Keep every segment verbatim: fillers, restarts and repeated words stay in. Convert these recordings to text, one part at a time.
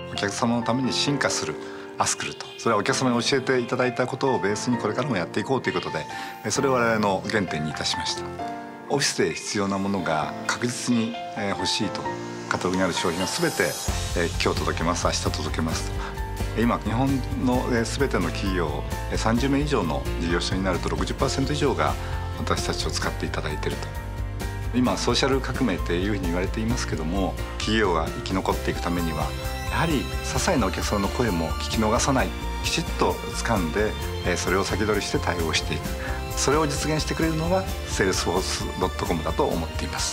お客様のために進化するアスクルと、それはお客様に教えていただいたことをベースにこれからもやっていこうということで、それを我々の原点にいたしました。オフィスで必要なものが確実に欲しいと、カタログにある商品は全て今日届けます、明日届けますと。今日本の全ての企業さんじゅうめい以上の事業所になると ろくじゅっパーセント 以上が私たちを使っていただいていると。今ソーシャル革命っていうふうに言われていますけども、企業が生き残っていくためにはやはり些細なお客様の声も聞き逃さない、きちっと掴んでそれを先取りして対応していく、それを実現してくれるのがセールスフォースドットコムだと思っています。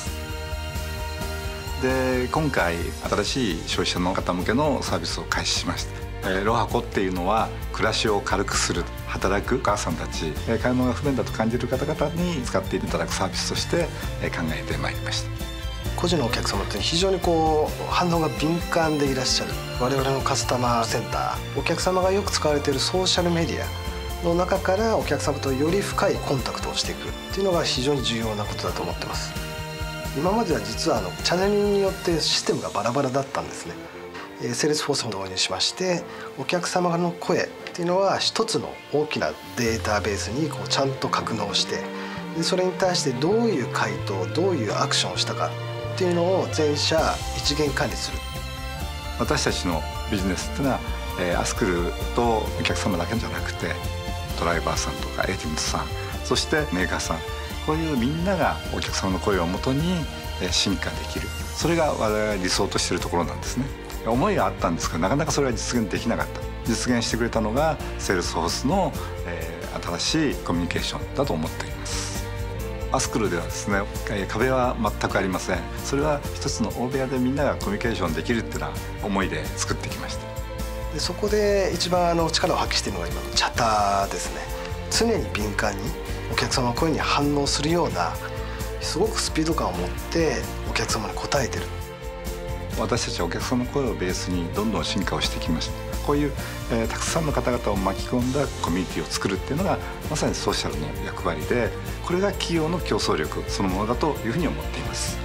で今回新しい消費者の方向けのサービスを開始しました。ロハコっていうのは暮らしを軽くする、働くお母さんたち、買い物が不便だと感じる方々に使っていただくサービスとして考えてまいりました。 個人のお客様って非常にこう反応が敏感でいらっしゃる。我々のカスタマーセンター、お客様がよく使われているソーシャルメディアの中からお客様とより深いコンタクトをしていくっていうのが非常に重要なことだと思ってます。今までは実はあのチャンネルによってシステムがバラバラだったんですね。セールスフォースを導入しまして、お客様の声っていうのは一つの大きなデータベースにこうちゃんと格納して、でそれに対してどういう回答、どういうアクションをしたかっていうのを全社一元管理する。 私たちのビジネスっていうのは、えー、アスクルとお客様だけじゃなくて、ドライバーさんとかエージェントさん、そしてメーカーさん、こういうみんながお客様の声をもとに進化できる、それが我々が理想としているところなんですね。思いがあったんですけど、なかなかそれは実現できなかった。実現してくれたのがセールスフォースの、えー、新しいコミュニケーションだと思っています。アスクルではですね、壁は全くありません。それは一つの大部屋でみんながコミュニケーションできるっていうのは思いで作ってきました。 でそこで一番あの力を発揮しているのが今のチャッターですね。常に敏感にお客様の声に反応するような、すごくスピード感を持ってお客様に応えてる。 私たちはお客様の声をベースにどんどん進化をしてきました。こういう、えー、たくさんの方々を巻き込んだコミュニティを作るっていうのがまさにソーシャルの役割で、これが企業の競争力そのものだというふうに思っています。